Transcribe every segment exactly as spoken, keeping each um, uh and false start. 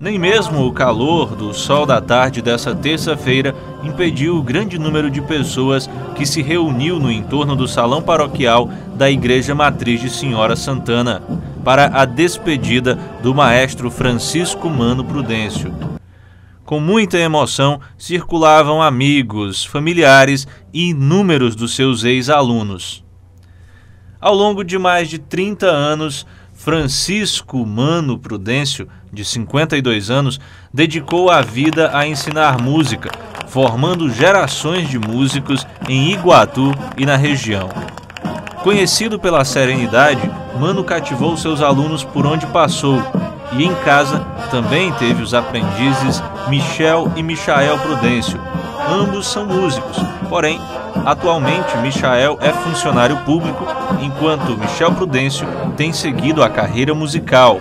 Nem mesmo o calor do sol da tarde dessa terça-feira impediu o grande número de pessoas que se reuniu no entorno do salão paroquial da Igreja Matriz de Senhora Santana para a despedida do maestro Francisco Mano Prudêncio. Com muita emoção, circulavam amigos, familiares e inúmeros dos seus ex-alunos. Ao longo de mais de trinta anos, Francisco Mano Prudêncio, de cinquenta e dois anos, dedicou a vida a ensinar música, formando gerações de músicos em Iguatu e na região. Conhecido pela serenidade, Mano cativou seus alunos por onde passou, e em casa também teve os aprendizes Michel e Michael Prudêncio. Ambos são músicos, porém, atualmente Michael é funcionário público, enquanto Michel Prudêncio tem seguido a carreira musical.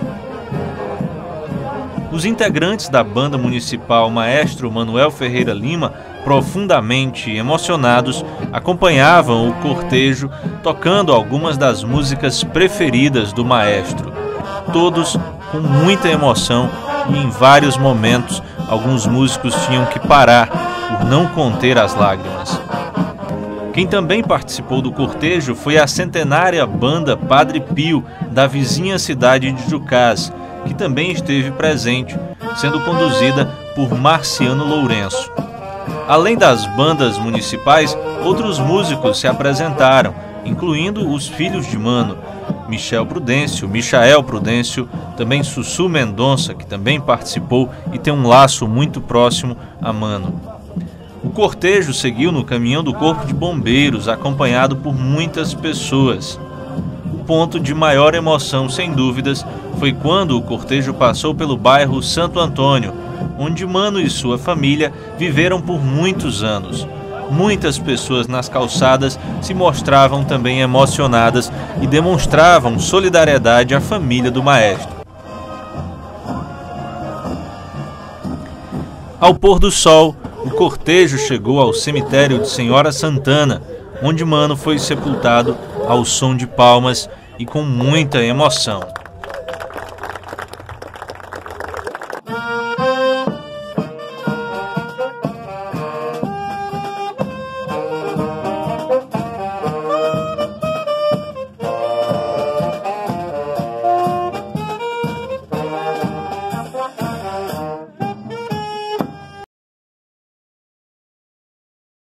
Os integrantes da banda municipal Maestro Manuel Ferreira Lima, profundamente emocionados, acompanhavam o cortejo tocando algumas das músicas preferidas do maestro. Todos com muita emoção e em vários momentos alguns músicos tinham que parar por não conter as lágrimas. Quem também participou do cortejo foi a centenária banda Padre Pio, da vizinha cidade de Jucás, que também esteve presente, sendo conduzida por Marciano Lourenço. Além das bandas municipais, outros músicos se apresentaram, incluindo os filhos de Mano, Michel Prudêncio, Michael Prudêncio, também Sussu Mendonça, que também participou e tem um laço muito próximo a Mano. O cortejo seguiu no caminhão do Corpo de Bombeiros, acompanhado por muitas pessoas. O ponto de maior emoção, sem dúvidas, foi quando o cortejo passou pelo bairro Santo Antônio, onde Mano e sua família viveram por muitos anos. Muitas pessoas nas calçadas se mostravam também emocionadas e demonstravam solidariedade à família do maestro. Ao pôr do sol, o cortejo chegou ao cemitério de Senhora Santana, onde Mano foi sepultado ao som de palmas e com muita emoção.